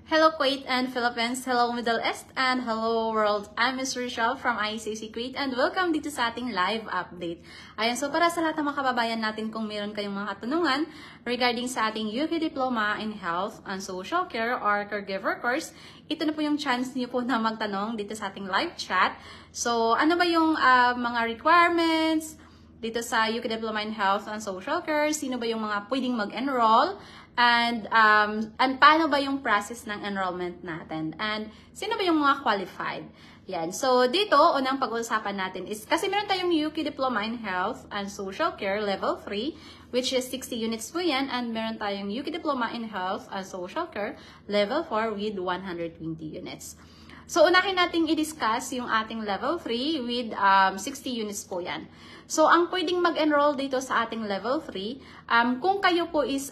Hello Kuwait and Philippines, hello Middle East, and hello world. I'm Ms. Rochelle from ICC Kuwait and welcome dito sa ating live update. Ayan, so para sa lahat ng mga kababayan natin, kung meron kayong mga katanungan regarding sa ating UK Diploma in Health and Social Care or Caregiver course, ito na po yung chance niyo po na magtanong dito sa ating live chat. So, ano ba yung mga requirements dito sa UK Diploma in Health and Social Care? Sino ba yung mga pwedeng mag-enroll? And paano ba yung process ng enrollment natin? And sino ba yung mga qualified? Yan. So, dito, unang pag-uusapan natin is, kasi meron tayong UK Diploma in Health and Social Care Level 3, which is 60 units po yan. And meron tayong UK Diploma in Health and Social Care Level 4 with 120 units. So, unahin natin i-discuss yung ating Level 3 with 60 units po yan. So, ang pwedeng mag-enroll dito sa ating Level 3, kung kayo po is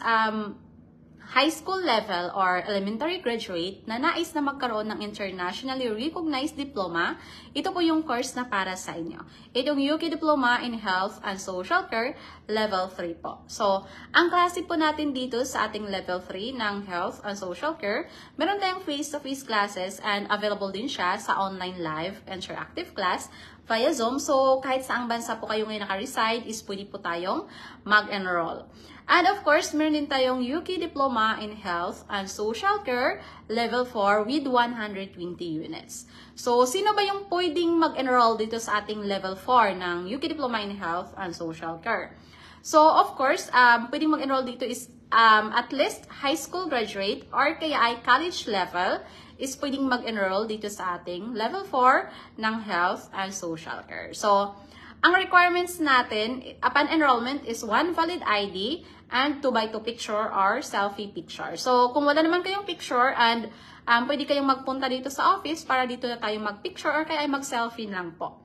high school level or elementary graduate na nais na magkaroon ng internationally recognized diploma, ito po yung course na para sa inyo. Itong UK Diploma in Health and Social Care Level 3 po. So, ang klase po natin dito sa ating Level 3 ng Health and Social Care, meron tayong face-to-face classes and available din siya sa online live interactive class via Zoom. So, kahit saang bansa po kayo ngayon naka-reside, is pwede po tayong mag-enroll. And of course, meron din tayong UK Diploma in Health and Social Care Level 4 with 120 units. So, sino ba yung pwedeng mag-enroll dito sa ating Level 4 ng UK Diploma in Health and Social Care? So, of course, pwedeng mag-enroll dito is at least high school graduate or kaya ay college level is pwedeng mag-enroll dito sa ating Level 4 ng Health and Social Care. So, ang requirements natin upon enrollment is 1 valid ID and 2x2 picture or selfie picture. So, kung wala naman kayong picture and pwede kayong magpunta dito sa office para dito na tayo mag-picture or kaya ay mag-selfie lang po.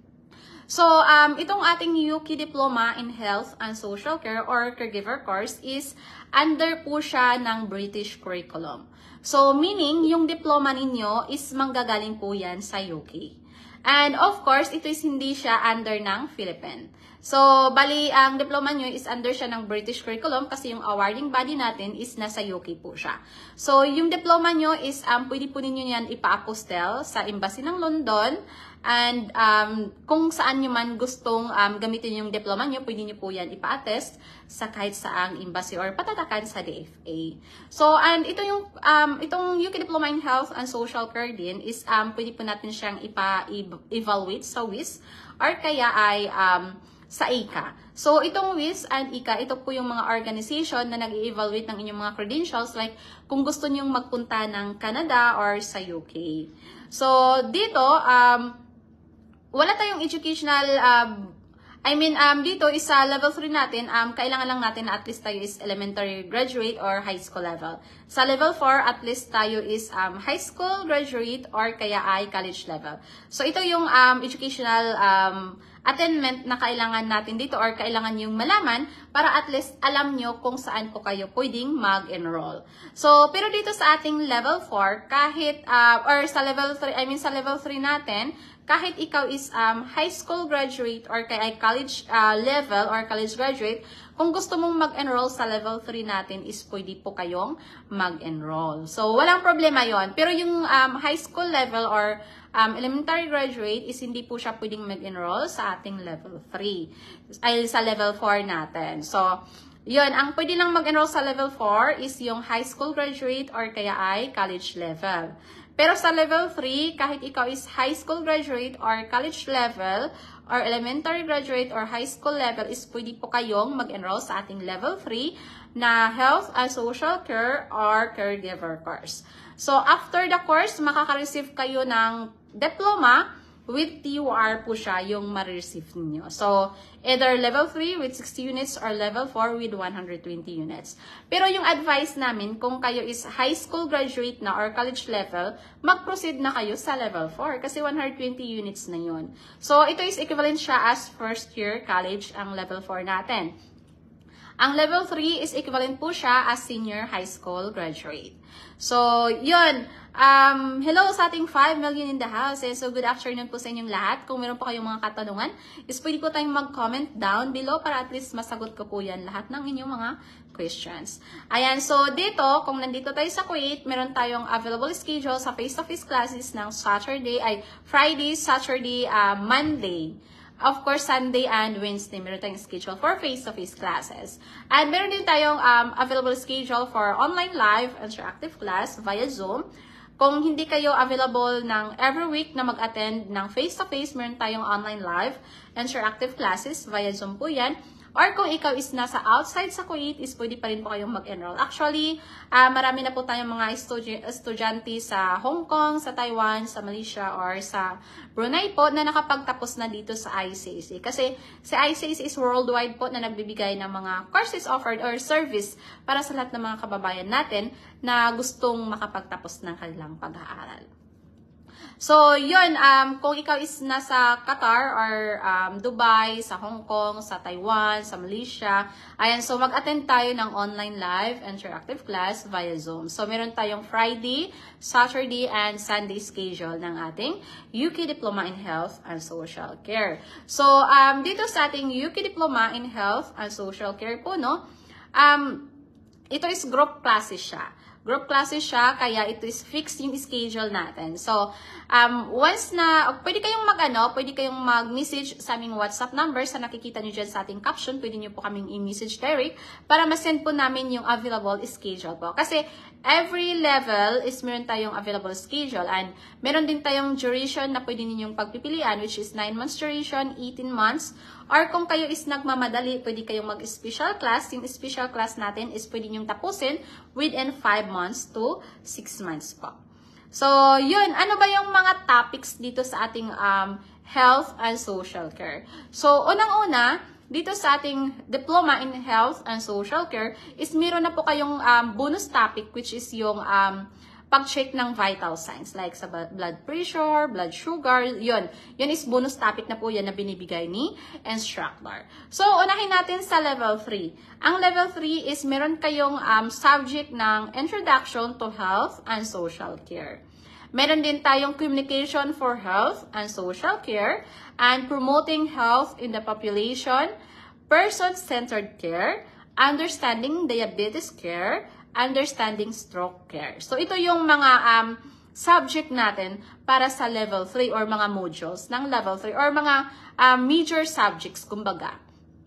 So, itong ating UK Diploma in Health and Social Care or Caregiver course is under po siya ng British curriculum. So, meaning, yung diploma ninyo is manggagaling po yan sa UK. And of course, ito is hindi siya under ng Philippine. So, bali, ang diploma nyo is under siya ng British curriculum kasi yung awarding body natin is nasa UK po siya. So, yung diploma nyo is, pwede po ninyo yan ipa-apostel sa Embassy ng London. And kung saan nyo man gustong gamitin yung diploma nyo, pwede nyo po yan ipa-attest sa kahit saang embassy or patatakan sa DFA. So, and ito yung, itong UK Diploma in Health and Social Care din is pwede po natin siyang ipa-evaluate sa WIS or kaya ay sa ICA. So, itong WIS and ICA, ito po yung mga organization na nag-i-evaluate ng inyong mga credentials like kung gusto nyong magpunta ng Canada or sa UK. So, dito, wala tayong educational, dito is sa level 3 natin, kailangan lang natin na at least tayo is elementary graduate or high school level. Sa level 4, at least tayo is high school graduate or kaya ay college level. So, ito yung educational attainment na kailangan natin dito or kailangan yung malaman para at least alam nyo kung saan po kayo pwedeng mag-enroll. So, pero dito sa ating level 4, kahit, or sa level 3, sa level 3 natin, kahit ikaw is high school graduate or kaya college level or college graduate, kung gusto mong mag-enroll sa level 3 natin is pwede po kayong mag-enroll. So, walang problema yon. Pero yung high school level or elementary graduate is hindi po siya pwedeng mag-enroll sa ating level 3. Ay, sa level 4 natin. So, yun, ang pwede lang mag-enroll sa level 4 is yung high school graduate or kaya ay college level. Pero sa level 3, kahit ikaw is high school graduate or college level or elementary graduate or high school level is pwede po kayong mag-enroll sa ating level 3 na Health and Social Care or Caregiver course. So, after the course, makaka-receive kayo ng diploma with TUR po siya yung ma-receive niyo. So, either level 3 with 60 units or level 4 with 120 units. Pero yung advice namin, kung kayo is high school graduate na or college level, mag-proceed na kayo sa level 4 kasi 120 units na yun. So, ito is equivalent siya as first year college ang level 4 natin. Ang level 3 is equivalent po siya as senior high school graduate. So, yun. Hello sa ating 5 million in the house. So, good afternoon po sa inyong lahat. Kung meron po kayong mga katanungan, is pwede po tayong mag-comment down below para at least masagot ko po yan lahat ng inyong mga questions. Ayan, so dito, kung nandito tayo sa Kuwait, meron tayong available schedule sa face-to-face classes ng Friday, Saturday, Monday. Of course, Sunday and Wednesday, meron tayong schedule for face-to-face classes. And meron din tayong available schedule for online live interactive class via Zoom. Kung hindi kayo available ng every week na mag-attend ng face-to-face, meron tayong online live interactive classes via Zoom po yan. Or kung ikaw is nasa outside sa Kuwait, is pwede pa rin po kayong mag-enroll. Actually, marami na po tayong mga estudyante sa Hong Kong, sa Taiwan, sa Malaysia, or sa Brunei po na nakapagtapos na dito sa ICAC. Kasi si ICAC is worldwide po na nagbibigay ng mga courses offered or service para sa lahat ng mga kababayan natin na gustong makapagtapos ng kanilang pag-aaral. So, yun, kung ikaw is nasa Qatar or Dubai, sa Hong Kong, sa Taiwan, sa Malaysia, ayan, so mag-attend tayo ng online live interactive class via Zoom. So, meron tayong Friday, Saturday, and Sunday schedule ng ating UK Diploma in Health and Social Care. So, dito sa ating UK Diploma in Health and Social Care po, no, ito is group classes siya. Group classes siya, kaya ito is fixed yung schedule natin. So, once na, pwede kayong pwede kayong mag-message sa aming WhatsApp number sa nakikita nyo dyan sa ating caption. Pwede nyo po kaming i-message direct para ma-send po namin yung available schedule po. Kasi, every level is meron tayong available schedule and meron din tayong duration na pwede ninyong pagpipilian, which is 9 months duration, 18 months, or kung kayo is nagmamadali, pwede kayong mag-special class. Yung special class natin is pwede nyong tapusin within 5 months to 6 months po. So, yun. Ano ba yung mga topics dito sa ating health and social care? So, unang-una, dito sa ating Diploma in Health and Social Care is meron na po kayong bonus topic which is yung pag-check ng vital signs like sa blood pressure, blood sugar, yun. Yun is bonus topic na po yan na binibigay ni instructor. So, unahin natin sa level 3. Ang level 3 is meron kayong subject ng Introduction to Health and Social Care. Meron din tayong Communication for Health and Social Care and Promoting Health in the Population, Person-Centered Care, Understanding Diabetes Care, Understanding Stroke Care. So, ito yung mga subject natin para sa level 3 or mga modules ng level 3 or mga major subjects, kumbaga.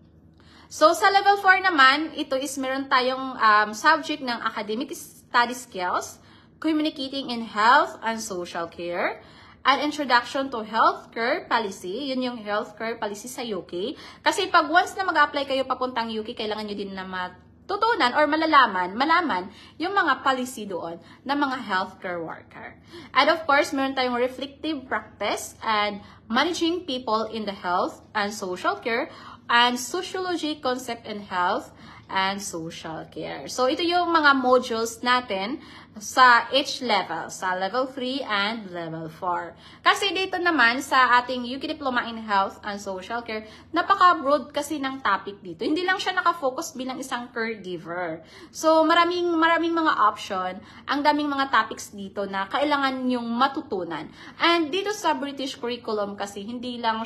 So, sa level 4 naman, ito is meron tayong subject ng Academic Study Skills, Communicating in Health and Social Care, an Introduction to Healthcare Policy. Yun yung Healthcare Policy sa UK. Kasi pag once na mag-apply kayo papuntang UK, kailangan nyo din na matutunan or malaman yung mga policy doon ng mga healthcare worker. And of course, meron tayong reflective practice and managing people in the health and social care and sociology concept in health and social care. So, ito yung mga modules natin sa each level, sa level 3 and level 4. Kasi dito naman sa ating UK Diploma in Health and Social Care, napaka-broad kasi ng topic dito. Hindi lang siya nakafocus bilang isang caregiver. So, maraming mga option, ang daming mga topics dito na kailangan yung matutunan. And dito sa British curriculum kasi, hindi lang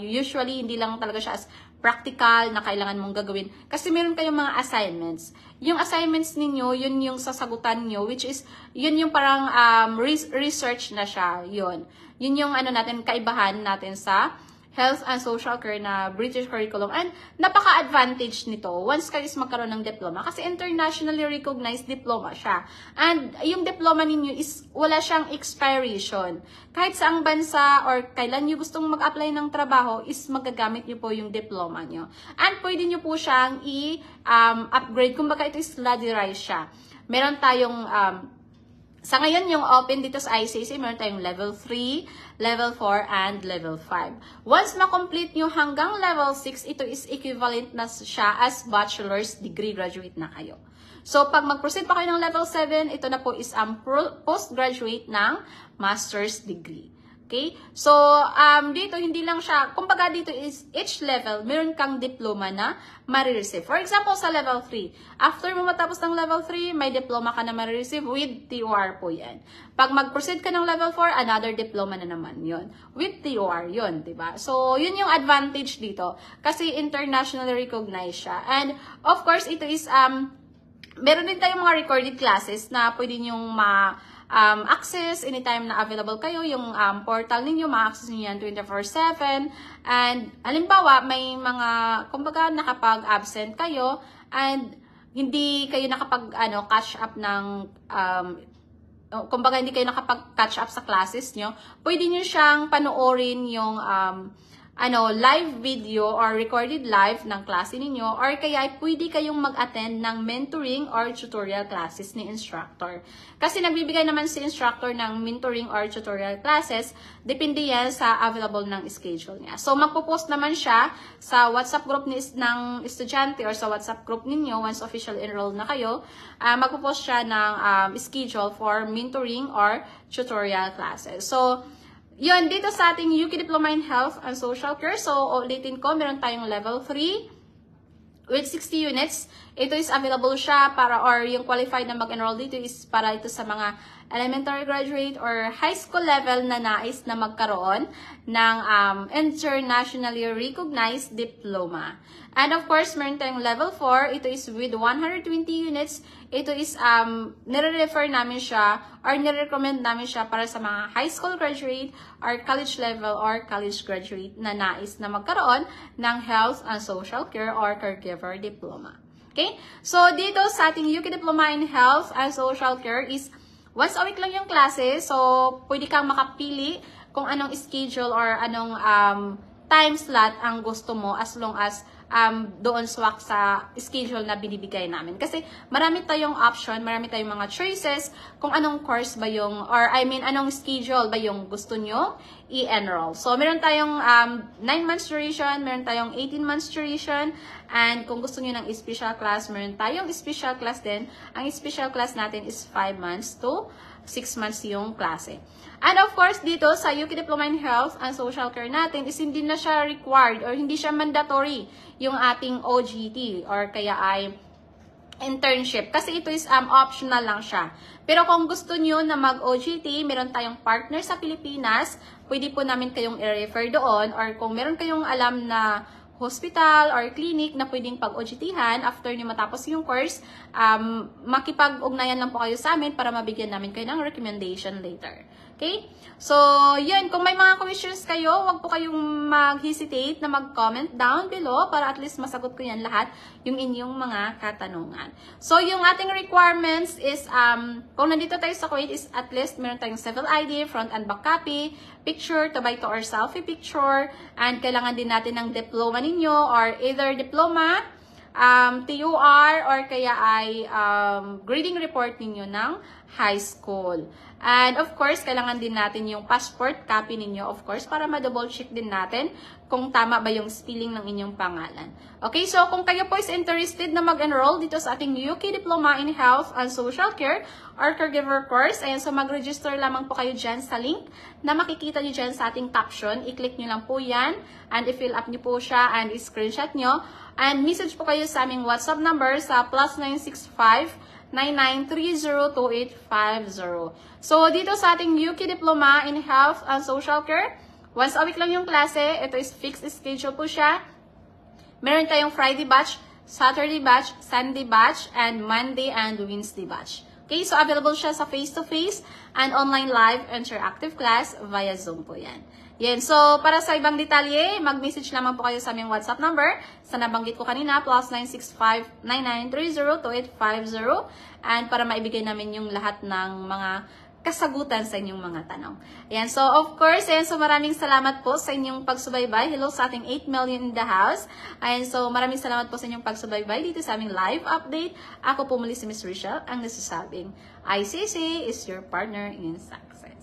talaga siya as practical na kailangan mong gagawin. Kasi meron kayong mga assignments. Yung assignments ninyo, yun yung sasagutan nyo, which is, yun yung parang research na siya. Yun yung kaibahan natin sa Health and Social Care na British curriculum. And napaka-advantage nito once kayo is magkaroon ng diploma. Kasi internationally recognized diploma siya. And yung diploma ninyo is wala siyang expiration. Kahit saang bansa or kailan nyo gustong mag-apply ng trabaho is magagamit nyo po yung diploma nyo. And pwede nyo po siyang i-upgrade. Kumbaga ito is ladderized siya. Meron tayong sa ngayon, yung open dito sa ICAC, meron tayong level 3, level 4, and level 5. Once ma-complete nyo hanggang level 6, ito is equivalent na siya as bachelor's degree graduate na kayo. So, pag mag-proceed pa kayo ng level 7, ito na po is ang postgraduate ng master's degree. Okay? So, dito, hindi lang siya, kumbaga dito is, each level, meron kang diploma na marireceive. For example, sa level 3, after mo matapos ng level 3, may diploma ka na marireceive with TOR po yan. Pag mag-proceed ka ng level 4, another diploma na naman yon with TOR yun, diba? So, yun yung advantage dito. Kasi internationally recognized siya. And, of course, ito is, meron din tayong mga recorded classes na pwede nyong access anytime na available kayo. Yung portal ninyo, ma-access nyo yan 24/7. And, halimbawa, may mga, kumbaga, nakapag-absent kayo and hindi kayo catch up ng, kumbaga, hindi kayo nakapag-catch up sa classes nyo, pwede nyo siyang panoorin yung, live video or recorded live ng klase ninyo, or kaya pwede kayong mag-attend ng mentoring or tutorial classes ni instructor. Kasi nagbibigay naman si instructor ng mentoring or tutorial classes, depende yan sa available ng schedule niya. So, magpo-post naman siya sa WhatsApp group ng estudyante or sa WhatsApp group ninyo once official enroll na kayo. Magpo-post siya ng schedule for mentoring or tutorial classes. So, yun, dito sa ating UK Diploma in Health and Social Care. So, ulitin ko, meron tayong level 3 with 60 units. Ito is available siya para, or yung qualified na mag-enroll dito is para ito sa mga elementary graduate or high school level na nais na magkaroon ng internationally recognized diploma. And of course, meron tayong level 4. Ito is with 120 units. Ito is, nire-refer namin siya or nire-recommend namin siya para sa mga high school graduate or college level or college graduate na nais na magkaroon ng health and social care or caregiver diploma. Okay? So, dito sa ating UK Diploma in Health and Social Care is once a week lang yung klase. So, pwede kang makapili kung anong schedule or anong time slot ang gusto mo as long as doon swak sa schedule na binibigay namin. Kasi marami tayong option, marami tayong mga choices kung anong course ba yung, or anong schedule ba yung gusto nyo i-enroll. So, meron tayong 9 months duration, meron tayong 18 months duration, and kung gusto nyo ng special class, meron tayong special class din. Ang special class natin is 5 months to 6 months yung klase. And of course, dito sa UK Diploma in Health and Social Care natin is hindi na siya required or hindi siya mandatory yung ating OGT or kaya ay internship. Kasi ito is optional lang siya. Pero kung gusto nyo na mag-OGT, meron tayong partner sa Pilipinas, pwede po namin kayong i-refer doon, or kung meron kayong alam na hospital or clinic na pwedeng pag-OGT-han after nyo matapos yung course, makipag-ugnayan lang po kayo sa amin para mabigyan namin kayo ng recommendation later. Okay? So, yun. Kung may mga questions kayo, wag po kayong mag-hesitate na mag-comment down below para at least masagot ko yan lahat yung inyong mga katanungan. So, yung ating requirements is, kung nandito tayo sa Kuwait is at least meron tayong civil ID, front and back copy, picture, to or selfie picture, and kailangan din natin ng diploma ninyo or either diploma, TOR, or kaya ay grading report ninyo ng high school. And of course, kailangan din natin yung passport copy ninyo, of course, para ma-double check din natin kung tama ba yung spelling ng inyong pangalan. Okay, so kung kayo po is interested na mag-enroll dito sa ating UK Diploma in Health and Social Care or Caregiver course, ayan, so mag-register lamang po kayo dyan sa link na makikita nyo dyan sa ating caption. I-click nyo lang po yan and i-fill up nyo po siya and i-screenshot nyo. And message po kayo sa aming WhatsApp number sa +965 99302850. So, dito sa ating UK Diploma in Health and Social Care, once a week lang yung klase. Ito is fixed schedule po siya. Meron tayong Friday batch, Saturday batch, Sunday batch, and Monday and Wednesday batch. Okay, so available siya sa face-to-face and online live interactive class via Zoom po yan. Yan, so para sa ibang detalye, mag-message lamang po kayo sa aming WhatsApp number sa nabanggit ko kanina, +965-99302850, and para maibigay namin yung lahat ng mga kasagutan sa inyong mga tanong. Ayan, so of course, ayan, so maraming salamat po sa inyong pagsubaybay. Hello sa ating 8 million in the house. Ayan, so maraming salamat po sa inyong pagsubaybay dito sa aming live update. Ako po muli si Miss Richelle, ang nasasabing ICC is your partner in success.